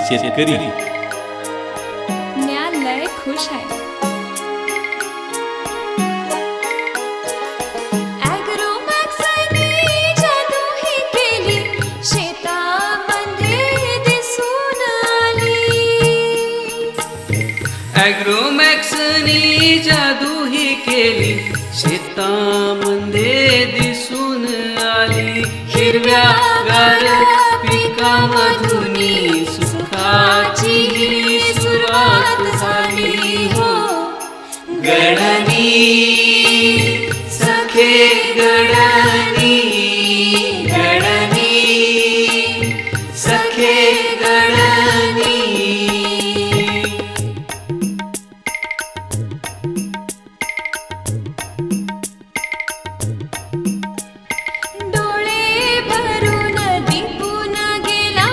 शेतकरी म्या लय खुश आहे. ॲग्रोमॅक्सने जादू ही केली, शेतामध्ये दिसून आली. ॲग्रोमॅक्सनी जादू ही केली, शेतामध्ये दिसून आली. हिरव्यागार पिकामधून सुखाची सुरुवात झाली हो. गडनी सखे गडनी, गडनी सखे गडनी. डोळे भरून दिपून गेला,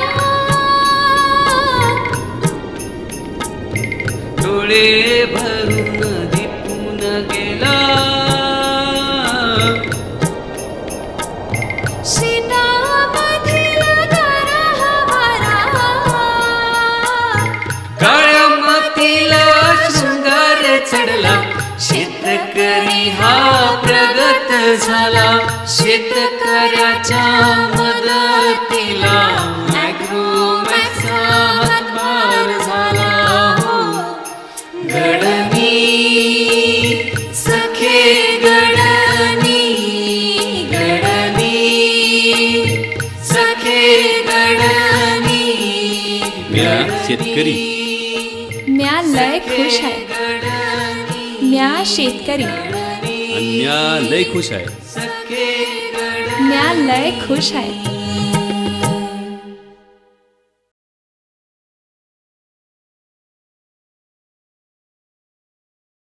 डोळे भरून दिपून गेला. शेतामधील गारहावारा, काळ्या मातीला शृंगार चढला. शेतकरी हा प्रगत झाला, शेतकऱ्याच्या मदतीला ॲग्रोमॅक्सचा हातभार झाला हो. गडनी सखे गडनी, गडनी सखे गडनी. म्या शेतकरी म्या लय खुश आहे. म्या शेतकरी आणि म्या लय खुश आहे. म्या लय खुश आहे.